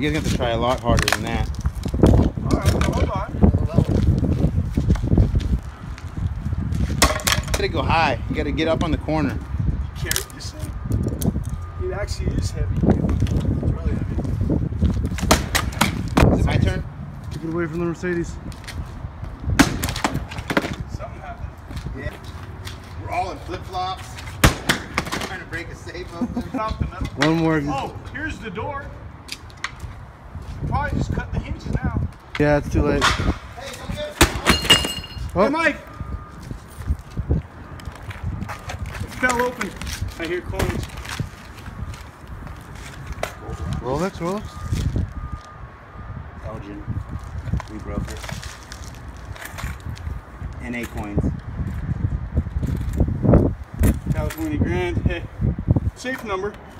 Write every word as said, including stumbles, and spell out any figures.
You guys have to try a lot harder than that. Alright, hold on. You gotta go high. You gotta get up on the corner. You carry this thing? It actually is heavy. It's really heavy. Is it my turn? Take it away from the Mercedes. Something happened. Yeah. We're all in flip-flops. Trying to break a safe open. Drop the metal. One more. Oh, here's the door. Probably just cut the hinges now. Yeah, it's too late. Hey, come get it. Oh. Hey, Mike. It fell open. I hear coins. Rolex, Rolex. Elgin. We broke it. N A coins. California Grand. Hey, safe number.